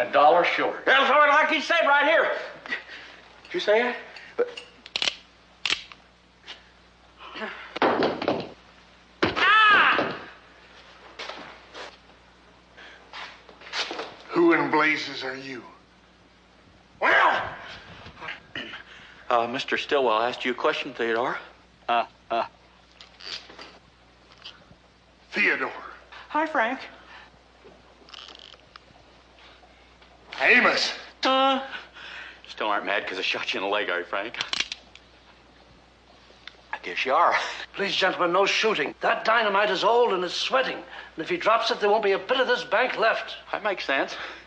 $1 short. That's what like he said right here. Did you say that? Who in blazes are you? Well, Mr. Stillwell asked you a question, Theodore. Theodore. hi, Frank. Amos. Still aren't mad because I shot you in the leg, are you, Frank? I guess you are. Please, gentlemen, no shooting. That dynamite is old and it's sweating. And if he drops it, there won't be a bit of this bank left. That makes sense.